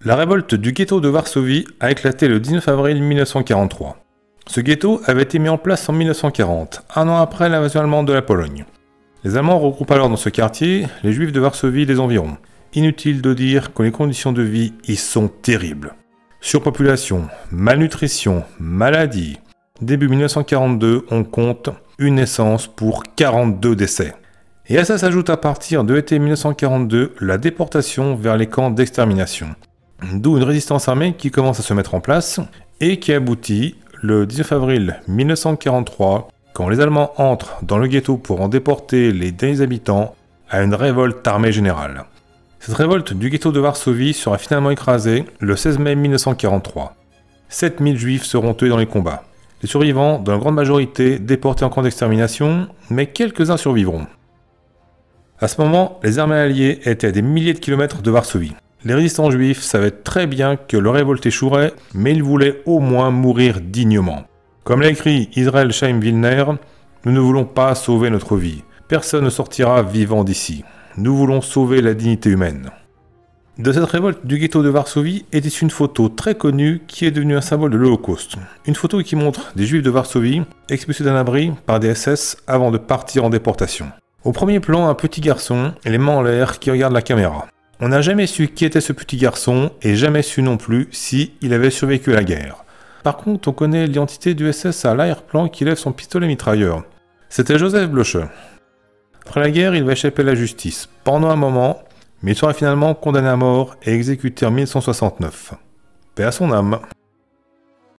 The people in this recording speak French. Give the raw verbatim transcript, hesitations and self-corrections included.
La révolte du ghetto de Varsovie a éclaté le dix-neuf avril mille neuf cent quarante-trois. Ce ghetto avait été mis en place en mille neuf cent quarante, un an après l'invasion allemande de la Pologne. Les Allemands regroupent alors dans ce quartier les Juifs de Varsovie et des environs. Inutile de dire que les conditions de vie y sont terribles. Surpopulation, malnutrition, maladies. Début mille neuf cent quarante-deux, on compte une naissance pour quarante-deux décès. Et à ça s'ajoute à partir de l'été mille neuf cent quarante-deux la déportation vers les camps d'extermination. D'où une résistance armée qui commence à se mettre en place et qui aboutit le dix-neuf avril mille neuf cent quarante-trois, quand les Allemands entrent dans le ghetto pour en déporter les derniers habitants, à une révolte armée générale. Cette révolte du ghetto de Varsovie sera finalement écrasée le seize mai mille neuf cent quarante-trois. sept mille juifs seront tués dans les combats. Les survivants, dans la grande majorité, déportés en camp d'extermination, mais quelques-uns survivront. À ce moment, les armées alliées étaient à des milliers de kilomètres de Varsovie. Les résistants juifs savaient très bien que leur révolte échouerait, mais ils voulaient au moins mourir dignement. Comme l'a écrit Israel Chaim-Wilner, nous ne voulons pas sauver notre vie. Personne ne sortira vivant d'ici. Nous voulons sauver la dignité humaine. De cette révolte du ghetto de Varsovie est issue une photo très connue qui est devenue un symbole de l'Holocauste. Une photo qui montre des juifs de Varsovie expulsés d'un abri par des S S avant de partir en déportation. Au premier plan, un petit garçon, les mains en l'air, qui regarde la caméra. On n'a jamais su qui était ce petit garçon et jamais su non plus si il avait survécu à la guerre. Par contre, on connaît l'identité du S S à l'arrière-plan qui lève son pistolet mitrailleur. C'était Joseph Bloche. Après la guerre, il va échapper à la justice pendant un moment, mais il sera finalement condamné à mort et exécuté en mille neuf cent soixante-neuf. Paix à son âme.